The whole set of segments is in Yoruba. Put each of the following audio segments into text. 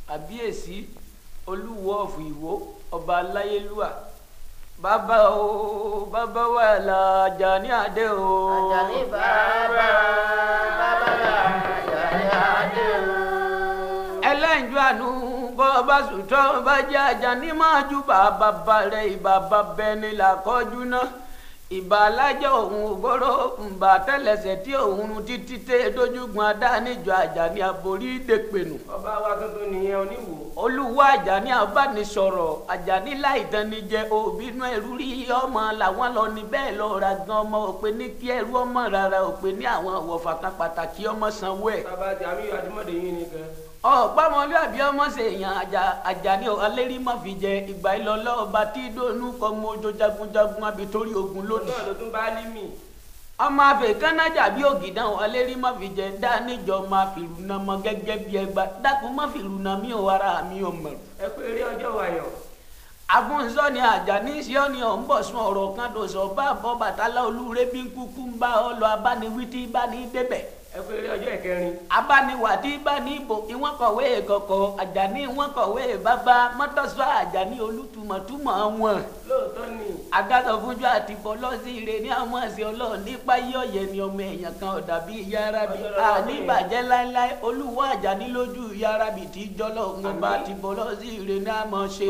àbíyèsí Oluwo of Iwo Oba Aláyélúwà bàbá o bàbá wa la Ajani Adé o. Ajani bàbá la Ajani Adé o. ẹlẹ́njú àánú bọ́ bá sùtọ́ bá jẹ́ Ajani máa ju bàbá rẹ̀ ìbàbá bẹni làkọ́jú náà ìbà alájọ òun ògbóró ǹbà tẹ́lẹsẹ̀ tí òun títí tẹ́ dójúgun adáníjọ Ajani aborí dèpẹ̀nù. ọba wa tuntun nìyẹn Oníwò. Olúwo Ajani abánisọ̀rọ̀ Ajani láìtanijẹ òbínú ẹrú rí ọmọ làwọn lọ ní bẹ́ẹ̀ lọ ra gan ọmọ òpè ní kí ẹrú ọmọ rárá òpè ní àwọn ọ̀wọ̀fà kan pàtàkì ọmọ sanwó ẹ̀. bàbá tí àmì àdúmọ̀dé yín nìkan. ọ̀pọ̀mọlúàbí ọmọ ṣèyàn Ajani alérí má fi jẹ ìgbà ìlọlọ́ ọba tí dónú kọ́ mọ ojú jagunjagun abitórí ogun lónìí. náà ló tún bá ní mì. ọmọ afẹ́kánájà bí ògìdán alérí má fi jẹ dá níjọ máa fìlú náà mọ gẹ́gẹ́ bí ẹgbà dákun má fìlú náà mi ò wára mi ò mọ̀. ẹ pé eré ọjọ́ wàyọ̀. àfúnṣọ́ ni Ajani sí ọ́ ni ọ̀ ń bọ̀ sún ọ̀rọ̀ kan tó sọ bá bọ́ Bàtálá olúre bí ń kúkú ń bá ọ lọ abániwí tí bá ní débẹ̀. ẹ pé eré ọjọ́ ìkẹrin. abániwà tí bá ní ibò ìwọ́n kọ̀wé kọ̀kọ̀ Ajani ìwọ́n kọ̀wé bàbá mọ́tọ́sọ́ Ajani olùtùmọ̀tùmọ̀ wọn. lóòótọ́ ni. agatọ̀ fúnjú àti bọ́lọ́sì ire ní àwọn àṣẹ ọlọ́run nípa yọ̀yẹ̀ ni ọmọ èèyàn kan ọ̀dà bíi Yarabi àníbàjẹ́ láéláé Olúwo Ajani lójú Yarabi tí jọlọ́ ọba àti bọ́lọ́sì ire ní àmọ́ ṣe.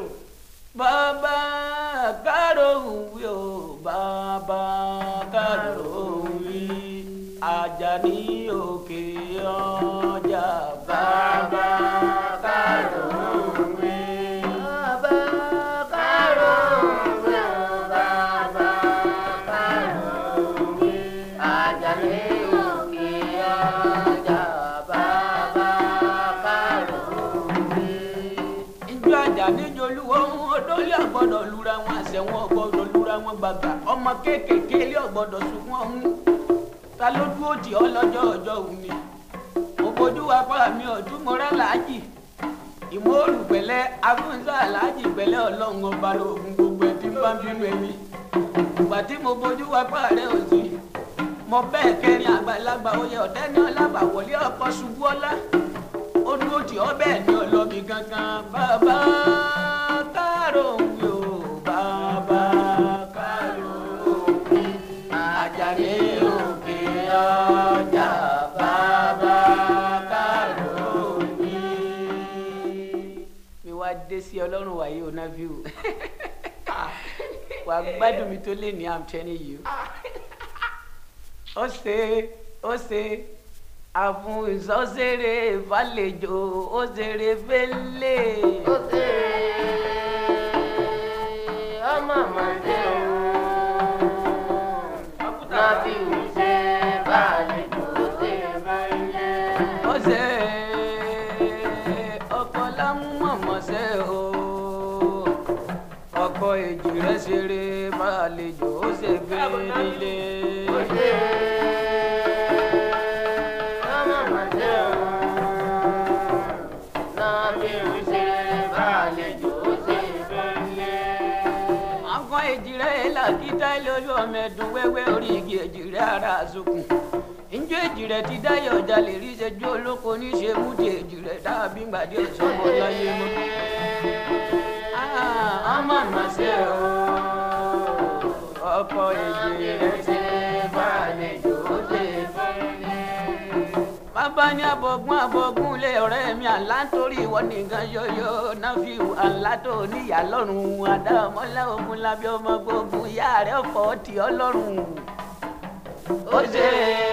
bàbá kárò wí o bàbá kárò wí Ajani òkè ọjà bàbá kárò wí. bàbá kárò wí o bàbá kárò wí. Ajani òkè ọjà bàbá kárò wí. ìjọ Ajani jolúwo odólé ọgbọ́dọ̀ lura wọn àṣẹwọn ọgbọ́dọ̀ lura wọn gbàgbà ọmọ kéékèèké ilé ọgbọ́dọ̀ sunkún ọhún ta ló dúró tì ọ́ lọ́jọ́ ọjọ́ òun ni mo bójú wa pa mi ọdún mọ́ra làájì ìmọ̀ọ́rù pẹ̀lẹ́ afúnṣá làájì pẹ̀lẹ́ ọlọ́run ọba lóògùn gbogbo ẹ̀ tí ń bá ń bínú ẹ̀mí ìgbà tí mo bójú wa pa rẹ̀ òsì mo bẹ́ẹ̀ kẹrin àgbàlagbà oyè ọ̀tẹ́ ní ọlábà wọlé ọkọ̀ ṣubú ọlá ó dúró tì ọ́ bẹ́ẹ̀ ní ọlọ́mi gangan bàbá kárò wí o bàbá kárò wí Ajani òkè ọjà bàbá kárò wí. mi wá dé sí ọlọ́run wàyí o Nafiu wà gbádùn mi tó lé ní I'm telling you. ó ṣe àfúnṣọ́ṣeré fàlejò ó ṣeré fẹ́lẹ́. ó ṣe ọmọ màdé o. Nafiu ṣe fàlejò ó ṣe fẹ́lẹ́. ó ṣe ọkọ lámúmọ̀mọ́sẹ́ o ọkọ èjì rẹ̀ ṣeré fàlejò ó ṣe fẹ́lẹ́. ó ṣe ọmọ màdé o. Nafiu ṣe fàlejò ó ṣe fẹ́lẹ́. ọkọ èjì rẹ̀ làkítà lórí ọmọ ẹ̀dùn wẹ́wẹ́ orí igi èjì rẹ̀ ara àsokùn njẹ́ èjì rẹ̀ ti dáyọ̀ ọjà lè rí ṣẹjú olóko níṣe múdi èjì rẹ̀ dàbí gbàdé ọ̀ṣọ́gbó láyé mọ́. ọmọ màṣẹ́ o ọkọ èjì rẹ̀ ṣe fàlejò ó ṣe fẹ́lẹ́. bàbá ní abọ́gún lé ọ̀rẹ́ mi àlá nítorí ìwọ nìkan yọyọ Nafiu àlá tó níyà lọ́rùn àdámọ́lá ogun lábẹ́ ọmọ gbogbo ìyá rẹ̀ fọ́ tì ọ́ lọ́rùn. ó ṣe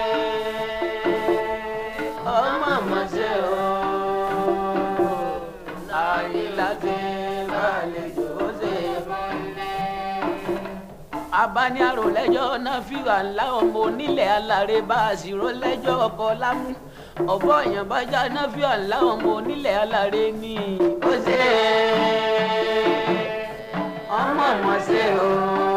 ọmọ mọ̀ṣẹ́ o láyé láti fàlejò ó ṣe fẹ́lẹ́. abániarò lẹ́jọ́ Nafiu àlá ọmọ onílẹ̀ alárè bá a sì ró lẹ́jọ́ ọkọ̀ lámú ọ̀bọ èèyàn bá já Nafiu àlá ọmọ onílẹ̀ alárè ní. ó ṣe ọmọ mọ̀ṣẹ́ o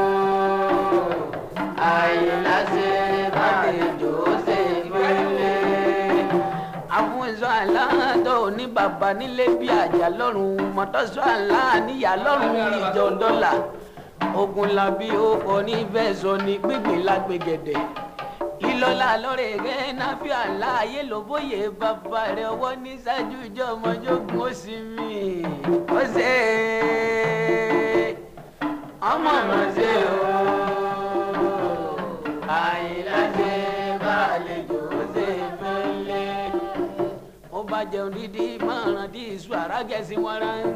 ayé láti fàlejò ó ṣe fẹ́lẹ́. àfúnṣọ́ àlá tó ní bàbá nílé bí àjà lọ́rùn mọ́tọ́sọ́ àlá níyà lọ́rùn ìjọ dọ́là ogun làbí ó kọ ní bẹ́ẹ̀ sọ ní gbígbìn lágbègẹ̀dẹ̀ ọlọ́lá lọ́rẹ̀ rẹ̀ Nafiu aláàyè ló bóyè bàbá rẹ̀ ọwọ́ ní ṣáájú ìjọ ọmọjogún ó sì mí ó ṣe ọmọ ọmọ ṣe o àyìnlá ṣe bàlejò ó ṣe fẹ́lẹ́ ó bá jẹun dídí márùn dí iṣu àrágẹ́sí wọn rán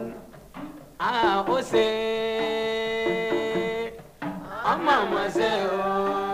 ó ṣe ọmọ ọmọ ṣe o.